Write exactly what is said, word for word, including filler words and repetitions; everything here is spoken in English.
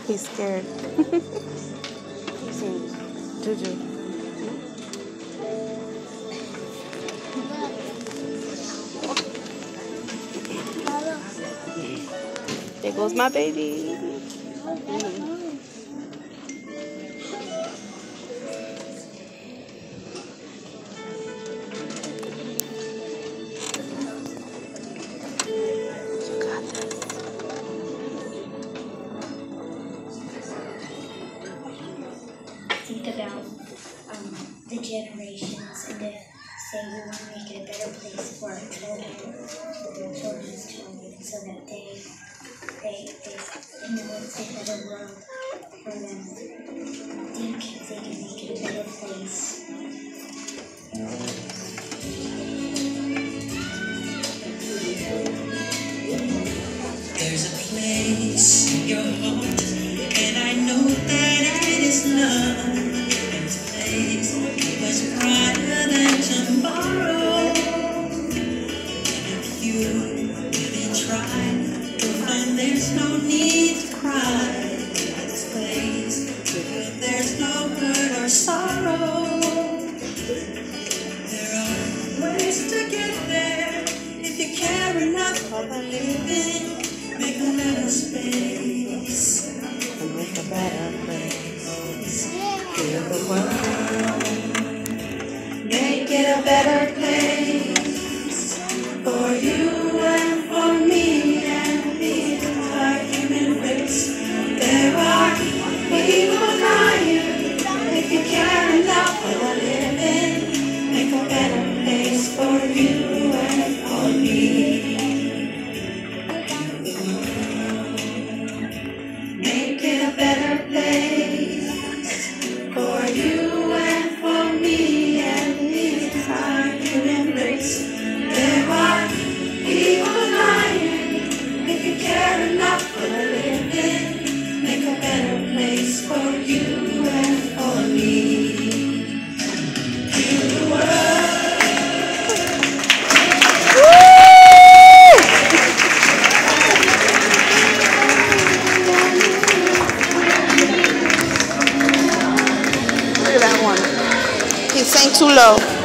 He's scared. He's seen Juju. There goes my baby. Mm-hmm. Think about um, the generations and to say we want to make it a better place for our children, for their children's children, so that they, they, they know it's a better world for them. Think if they can make it a better place. There's a place in your heart, and I know that it is love. There's a place much brighter than tomorrow. And if you really try, you'll find there's no need to cry. This place where there's no hurt or sorrow. There are ways to get there if you care enough for the living. Make a better space. And make a better place. Heal the world. Make it a better place for you and for me and the entire human race. There are people crying. If you care enough for the living, make a better place for you and for me. Make it a better place for you and for me and the entire human race. There are people dying. If you care enough for the living, make a better place for you and for me. Heal the world. Look at that one. He sang too low.